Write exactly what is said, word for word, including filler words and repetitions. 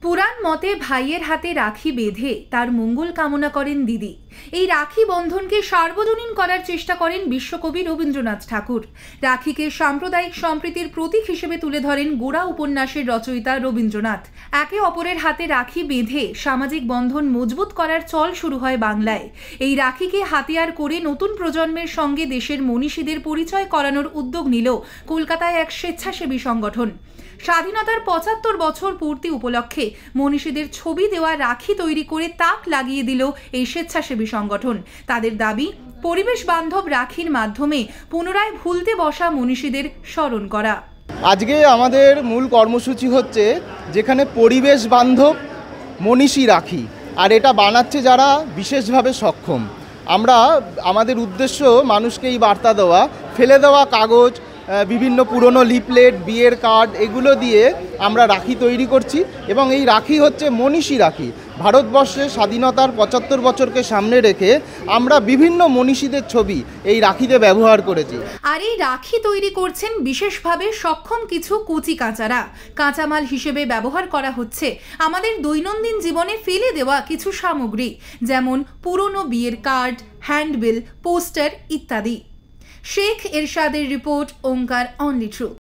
পুরাণ মতে ভাইয়ের হাতে রাখি বেঁধে তার মঙ্গল কামনা করেন দিদি। এই রাখি বন্ধনকে সার্বজনীন করার চেষ্টা করেন বিশ্বকবি রবীন্দ্রনাথ ঠাকুর। রাখিকে সাম্প্রদায়িক সম্প্রীতির প্রতীক হিসেবে তুলে ধরেন গোড়া উপন্যাসের রচয়িতা রবীন্দ্রনাথ। একে অপরের হাতে রাখি বেঁধে সামাজিক বন্ধন মজবুত করার চল শুরু হয় বাংলায়। এই রাখিকে হাতিয়ার করে নতুন প্রজন্মের সঙ্গে দেশের মনীষীদের পরিচয় করানোর উদ্যোগ নিল কলকাতায় এক স্বেচ্ছাসেবী সংগঠন। স্বাধীনতার পঁচাত্তর বছর পূর্তি উপলক্ষে মনীষীদের ছবি দেওয়া রাখি তৈরি করে তাক লাগিয়ে দিল এই স্বেচ্ছাসেবী সংগঠন। তাদের দাবি, পরিবেশ বান্ধব রাখির মাধ্যমে পুনরায় ভুলতে বসা মনীষীদের স্মরণ করা। আজকে আমাদের মূল কর্মসূচি হচ্ছে যেখানে পরিবেশ বান্ধব মনীষী রাখি, আর এটা বানাচ্ছে যারা বিশেষভাবে সক্ষম। আমরা আমাদের উদ্দেশ্য মানুষকে এই বার্তা দেওয়া, ফেলে দেওয়া কাগজ, বিভিন্ন পুরনো লিফলেট, বিয়ের কার্ড, এগুলো দিয়ে আমরা রাখি তৈরি করছি এবং এই রাখি হচ্ছে মনীষী রাখি। ভারতবর্ষে স্বাধীনতার পঁচাত্তর বছরকে সামনে রেখে আমরা বিভিন্ন মনীষীদের ছবি এই রাখিতে ব্যবহার করেছি। আর এই রাখি তৈরি করছেন বিশেষভাবে সক্ষম কিছু কুচি কাঁচারা। কাঁচামাল হিসেবে ব্যবহার করা হচ্ছে আমাদের দৈনন্দিন জীবনে ফেলে দেওয়া কিছু সামগ্রী, যেমন পুরনো বিয়ের কার্ড, হ্যান্ডবিল, পোস্টার ইত্যাদি। শেখ এরশাদের রিপোর্ট, ওঙ্কার অনলি ট্রুথ।